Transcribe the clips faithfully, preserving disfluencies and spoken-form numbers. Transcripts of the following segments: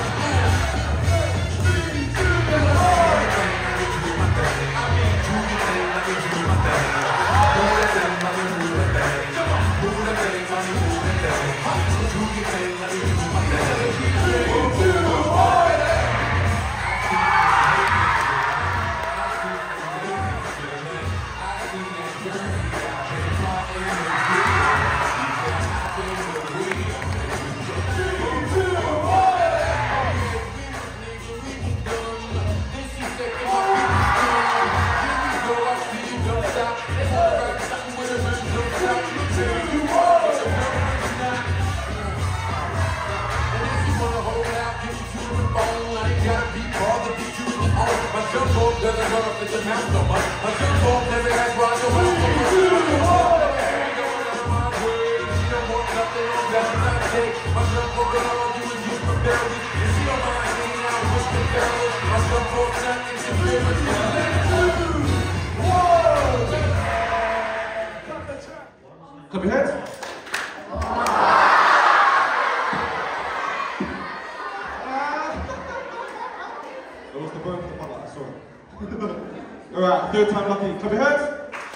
Clap your hands. That was the bird of the mother, I saw it. Alright, third time lucky. Clap your hands.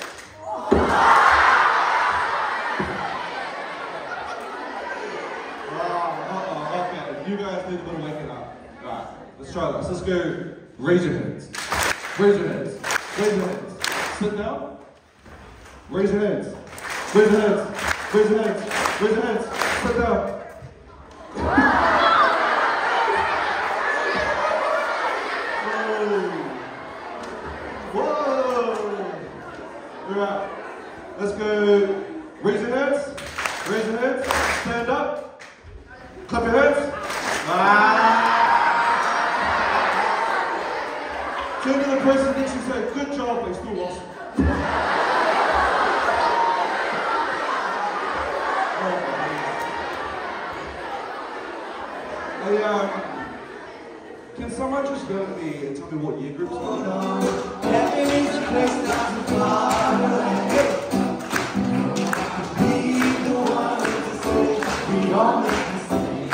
You guys need a little waking up. Alright, let's try this. Let's go. Raise your hands. Raise your hands. Raise your hands. Sit down. Raise your hands. Raise your hands. Raise your hands. Raise your hands. Sit down. Whoa. Whoa. Alright. Let's go. Raise your hands. Raise your hands. Stand up. Clap your hands. Ah. Turn to the person next to you and say, good job, but still lost. Hey, um, can someone just go to me and tell me what year groups are? Heaven is a place not too far away. Be the one to say we all make mistakes.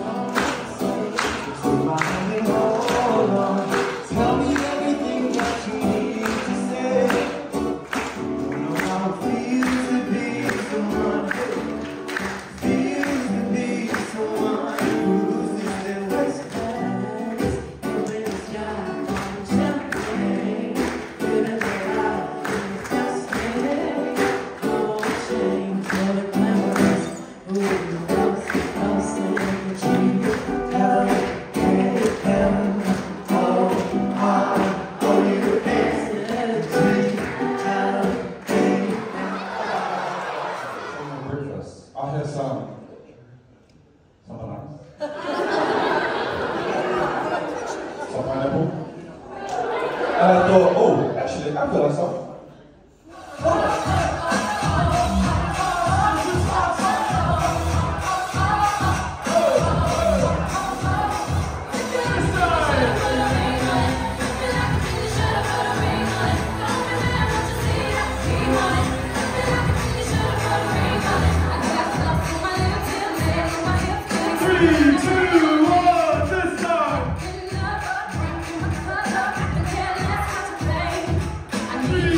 So my hand and hold on. Tell me everything that you need to say. You know how it feels to be someone. Feels to be someone who's in their waist. In the sky, on champagne, living their life in the best day. No shame for the glamorous. Who knows how saying that you have a heaven. Oh, I owe you ecstasy. Breakfast. I had some. Something nice. Some pineapple. And I thought, oh, actually, I feel like some. Three, two, one, this time! Three,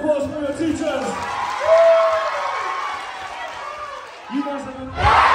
applause for your teachers. You guys have been